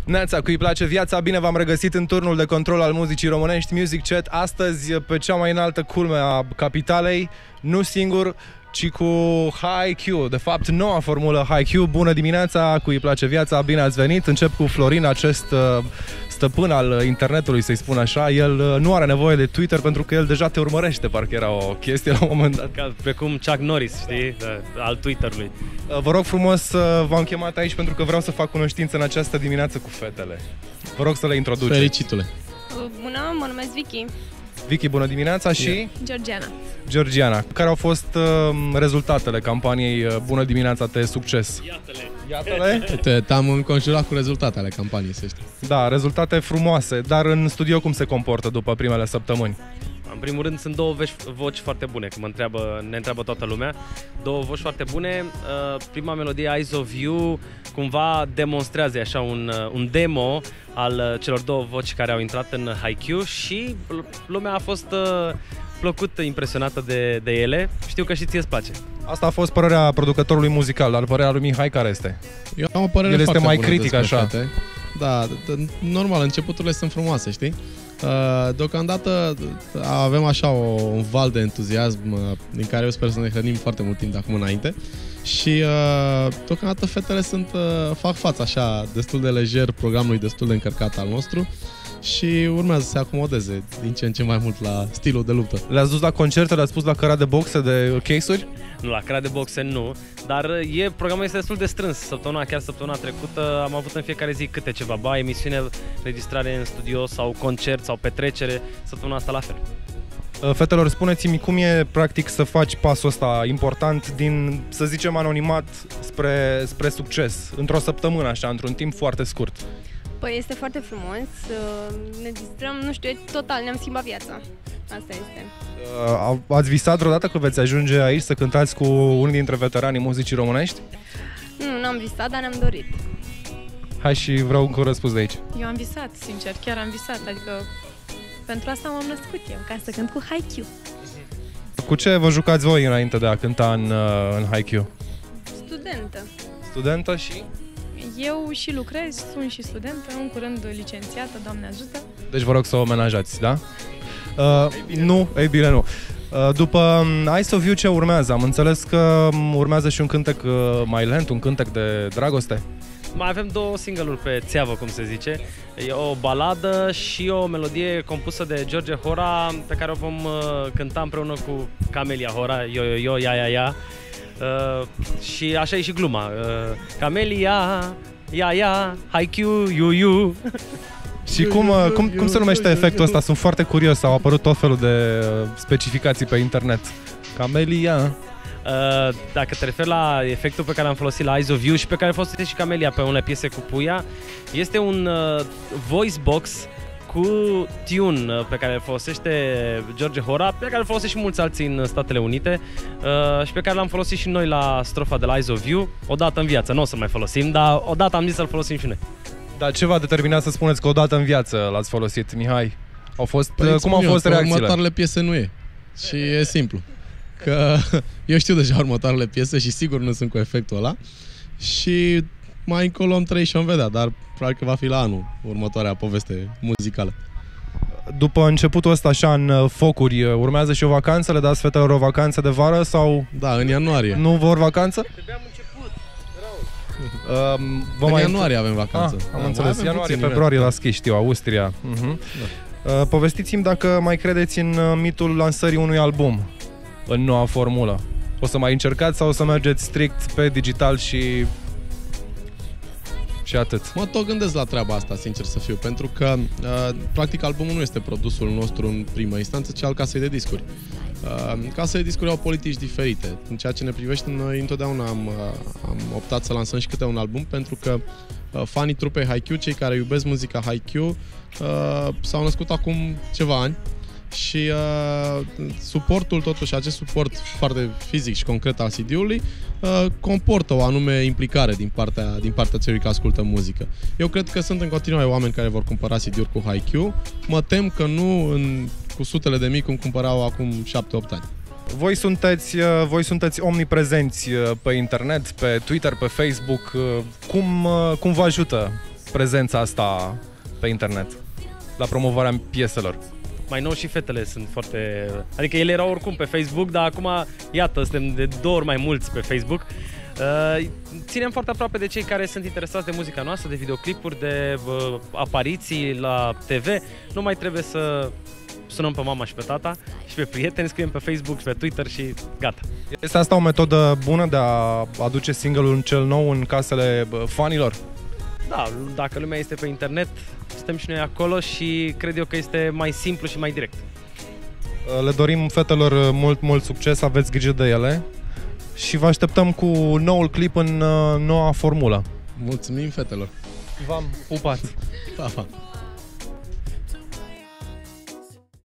Neața, cui place viața, bine v-am regăsit în turnul de control al muzicii românești, Music Chat. Astăzi, pe cea mai înaltă culme a capitalei, nu singur, ci cu HiQ, de fapt noua formulă HiQ. Bună dimineața, cui place viața, bine ați venit. Încep cu Florin, acest stăpân al internetului, să-i spun așa. El nu are nevoie de Twitter pentru că el deja te urmărește, parcă era o chestie la un moment dat. Ca precum Chuck Norris, știi, al Twitter-ului. Vă rog frumos, v-am chemat aici pentru că vreau să fac cunoștință în această dimineață cu fetele. Vă rog să le introduceți. Fericitule! Bună, mă numesc Vicky. Vicky, bună dimineața și... Georgiana. Georgiana. Care au fost rezultatele campaniei Bună dimineața, te succes? Iată-le! Te-am înconjurat cu rezultatele campaniei, să știi. Da, rezultate frumoase, dar în studio cum se comportă după primele săptămâni? În primul rând sunt două voci foarte bune, că ne întreabă toată lumea. Două voci foarte bune. Prima melodie, Eyes of You, cumva demonstrează așa un demo al celor două voci care au intrat în HiQ și lumea a fost plăcut impresionată de ele. Știu că și ție îți place. Asta a fost părerea producătorului muzical, dar părerea lui Mihai care este? Eu am o părere El este foarte mai bună critic așa. fete. Da, normal, începuturile sunt frumoase, știi? Deocamdată avem așa un val de entuziasm din care eu sper să ne hrănim foarte mult timp de acum înainte. Și deocamdată fetele fac față așa destul de lejer programului destul de încărcat al nostru și urmează să se acomodeze din ce în ce mai mult la stilul de luptă. Le-ați dus la concerte, le-ați pus la căra de boxe, de case-uri? Nu, la căra de boxe nu, dar programul este destul de strâns. Săptămâna trecută am avut în fiecare zi câte ceva, emisiune, registrare în studio sau concert sau petrecere, săptămâna asta la fel. Fetelor, spuneți-mi cum e practic să faci pasul ăsta important din, să zicem, anonimat spre succes, într-o săptămână așa, într-un timp foarte scurt. Păi este foarte frumos, ne distrăm, nu știu, total ne-am schimbat viața. Asta este. Ați visat vreodată că veți ajunge aici să cântați cu unul dintre veteranii muzicii românești? Nu, n-am visat, dar ne-am dorit. Hai și vreau încă un răspuns de aici. Eu am visat, sincer, chiar am visat, adică pentru asta m-am născut eu, ca să cânt cu HiQ. Cu ce vă jucați voi înainte de a cânta în HiQ? Studentă. Studentă și? Eu și lucrez, sunt și studentă, în curând licențiată, Doamne ajută. Deci vă rog să o menajați, da? Nu, ei bine nu. După Eyes of You ce urmează? Am înțeles că urmează și un cântec mai lent, un cântec de dragoste. Mai avem două single-uri pe țeavă, cum se zice. E o baladă și o melodie compusă de George Hora, pe care o vom cânta împreună cu Camelia Hora, yo, ya. Și așa e și gluma. Camelia, ya, HiQ, you. Și cum se numește efectul ăsta? Sunt foarte curios, au apărut tot felul de specificații pe internet. Camelia. Dacă te referi la efectul pe care l-am folosit la Eyes of You și pe care a folosit și Camelia pe unele piese cu Puia, este un voice box cu tune pe care îl folosește George Hora, pe care îl folosește și mulți alții în Statele Unite și pe care l-am folosit și noi la strofa de la Eyes of You. Odată în viață, nu o să mai folosim, dar odată am zis să-l folosim și noi. Dar ce v-a determinat să spuneți că odată în viață l-ați folosit, Mihai? Cum au fost reacțiile? Următoarele piese nu e. Și e simplu. Că eu știu deja următoarele piese și sigur nu sunt cu efectul ăla. Și mai încolo am trăit și am vedea, dar probabil că va fi la anul următoarea poveste muzicală. După începutul ăsta așa în focuri, urmează și o vacanță? Le dați fetelor o vacanță de vară sau... Da, în ianuarie. Nu vor vacanță? În ianuarie avem vacanță. Am înțeles, ianuarie, februarie la schi, știu, Austria. Povestiți-mi dacă mai credeți în mitul lansării unui album în noua formulă. O să mai încercați sau o să mergeți strict pe digital și atât? Mă tot gândesc la treaba asta, sincer să fiu, pentru că practic albumul nu este produsul nostru în primă instanță, ci al casei de discuri. Casele de discuri au politici diferite. În ceea ce ne privește, noi întotdeauna am optat să lansăm și câte un album, pentru că fanii trupei HiQ, cei care iubesc muzica HiQ, s-au născut acum ceva ani și suportul, totuși, acest suport foarte fizic și concret al CD-ului comportă o anume implicare din partea celui care ascultă muzică. Eu cred că sunt în continuare oameni care vor cumpăra CD-uri cu HiQ. Mă tem că nu cu sutele de mii cum cumpărau acum 7-8 ani. Voi sunteți omniprezenți pe internet, pe Twitter, pe Facebook. Cum vă ajută prezența asta pe internet, la promovarea pieselor? Mai nou și fetele sunt foarte... Adică ele erau oricum pe Facebook, dar acum, iată, suntem de 2 ori mai mulți pe Facebook. Ținem foarte aproape de cei care sunt interesați de muzica noastră, de videoclipuri, de apariții la TV. Nu mai trebuie să sunăm pe mama și pe tata și pe prieteni, scriem pe Facebook și pe Twitter și gata. Este asta o metodă bună de a aduce single-ul cel nou în casele fanilor? Da, dacă lumea este pe internet, suntem și noi acolo și cred eu că este mai simplu și mai direct. Le dorim fetelor mult succes, aveți grijă de ele și vă așteptăm cu noul clip în noua formulă. Mulțumim fetelor! V-am pupat! Pa, pa.